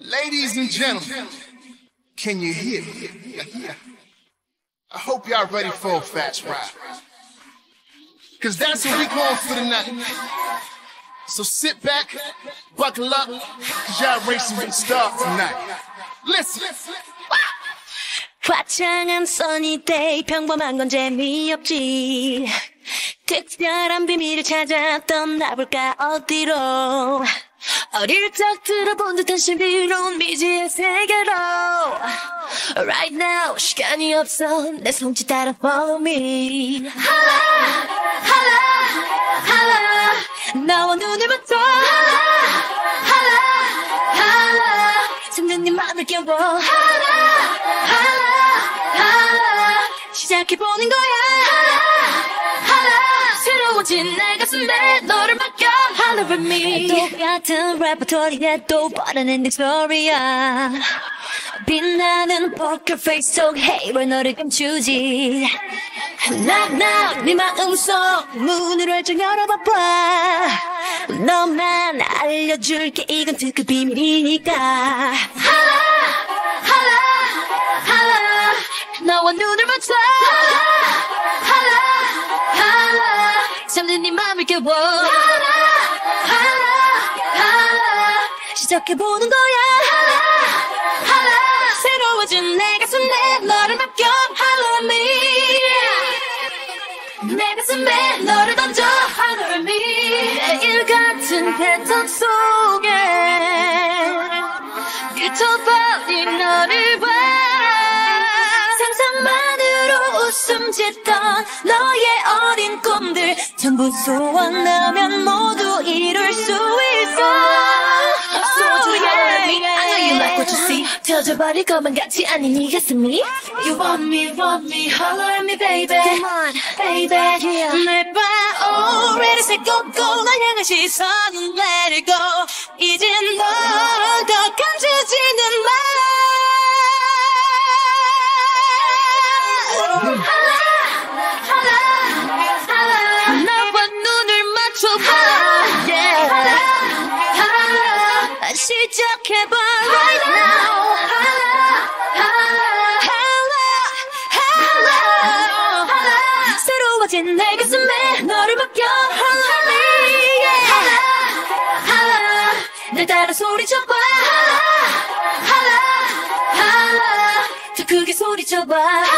Ladies and gentlemen, can you hear me? I hope y'all ready for a fast ride. Cause that's what we going for tonight. So sit back, buckle up, cause y'all racing with the stars tonight. Listen. 화창한 써니 데이 평범한 건 재미없지. 특별한 비밀을 찾아 떠나볼까 어디로. 어릴 적 들어본 듯한 신비로운 미지의 세계로. Right now 시간이 없어 내 손짓 따라 follow me. Holla, holla, holla. 나와 눈을 맞춰. Holla, holla, holla. 잠든 네 맘을 깨워. Holla, holla, holla. 시작해보는 거야. Holla, holla. 새로워진 내 가슴에 너를 맡겨. Holler at me. 똑같은 레퍼토리에 또 빠른 엔딩 스토리야. 빛나는 포커 페이스 속 헤이로 너를 감추지. Knock knock 네 마음속 문을 활짝 열어봐봐. 너만 알려줄게 이건 특급 비밀이니까. Holla, holla, holla. 너와 눈을 맞춰. Holla, holla, holla. 잠든 네 맘을 깨워. Holla, holla, holla. 시작해보는 거야. Holla, holla. 새로워진 내 가슴에 너를 맡겨. Holler at me. 내 가슴에 너를 던져. Holler at me. 매일 같은 패턴 속에 깃쳐버린 너를 봐라. 상상만으로 웃음 짓던 너의 어린 꿈들 전부 소원하면 모두 이룰 수 있어. So yeah, I know you like what you see. 터져버릴 것만 같지 않은 네 가슴이. You want me, holler at me, baby. Come on, baby. Yeah. 날 봐, already say go, go. 날 향한 시선은 let it go. 이젠 널 더 감춰지는 말. Holla, holla, holla. 나와 눈을 맞춰봐. Yeah. Holla, holla. 시작해봐 right now. Holla, holla, holla, holla. 새로워진 내 가슴에 너를 맡겨. Holler at me, yeah. Holla, holla. 날 따라 소리쳐봐. Holla, holla, holla. 더 크게 소리쳐봐.